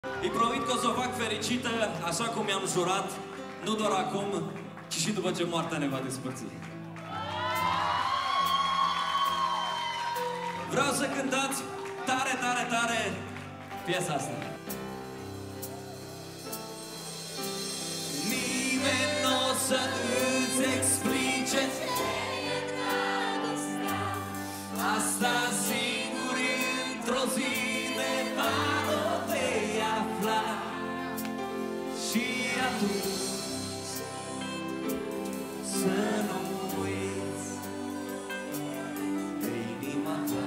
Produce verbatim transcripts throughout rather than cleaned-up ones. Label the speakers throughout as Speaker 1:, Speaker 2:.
Speaker 1: Îi promit că o să o fac fericită, așa cum i-am jurat, nu doar acum, ci și după ce moartea ne va despărți. Vreau să cântați tare, tare, tare piesa asta. Nimeni n-o să îți explice asta singur într-o zi de vară vei afla. Și atunci să nu uiți de inima ta.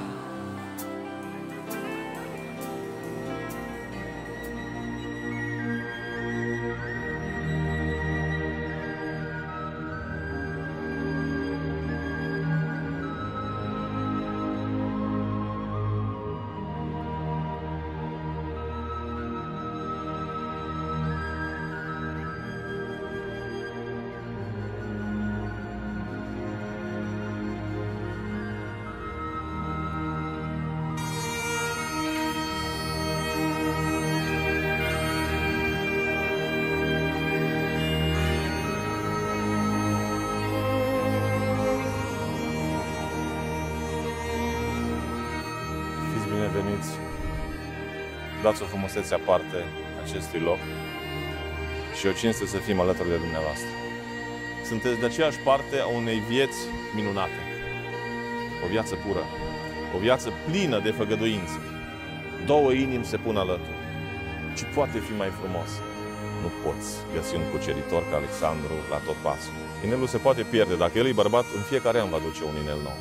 Speaker 2: Veniți, dați o frumusețe aparte acestui loc și o cinste să fim alături de dumneavoastră. Sunteți de aceeași parte a unei vieți minunate. O viață pură, o viață plină de făgăduință. Două inimi se pun alături. Ce poate fi mai frumos? Nu poți găsi un cuceritor ca Alexandru la tot pasul. Inelul se poate pierde. Dacă el e bărbat, în fiecare an va duce un inel nou.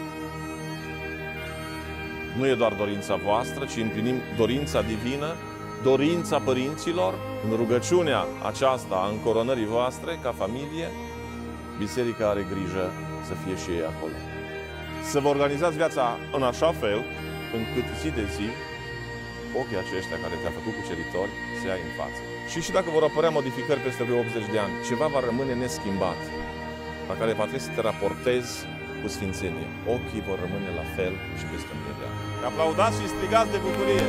Speaker 2: Nu e doar dorința voastră, ci împlinim dorința divină, dorința părinților, în rugăciunea aceasta a încoronării voastre, ca familie, biserica are grijă să fie și ei acolo. Să vă organizați viața în așa fel, încât zi de zi, ochii aceștia care te-a făcut cuceritori să ia în față. Și și dacă vor apărea modificări peste optzeci de ani, ceva va rămâne neschimbat, la care va trebui să te raportezi cu sfințenie. Ochii vor rămâne la fel și peste mie de ani. Aplaudați și strigați de bucurie!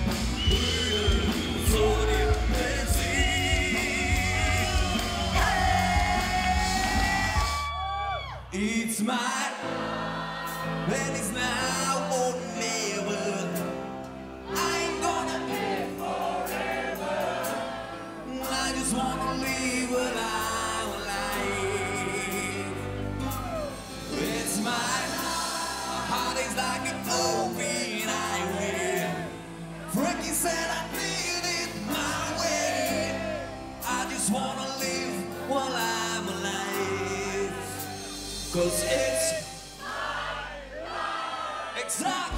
Speaker 3: Hey!
Speaker 1: It's mine, and it's now or never. I ain't gonna live forever. I just wanna live what I like. It's mine, my heart is like an open highway. Frankie said I did it my way. I just wanna live while I'm alive. Cause it's exact.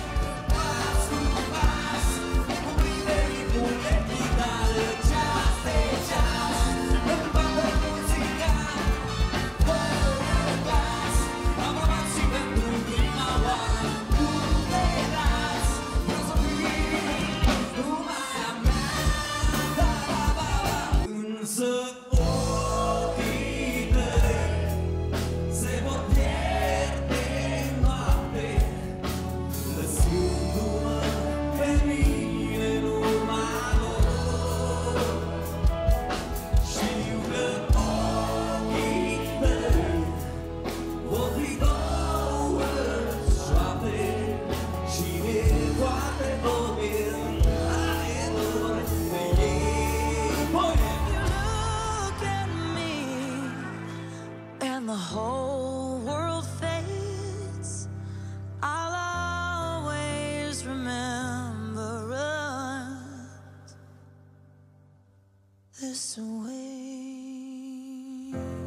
Speaker 3: The whole world fades, I'll always remember us this way.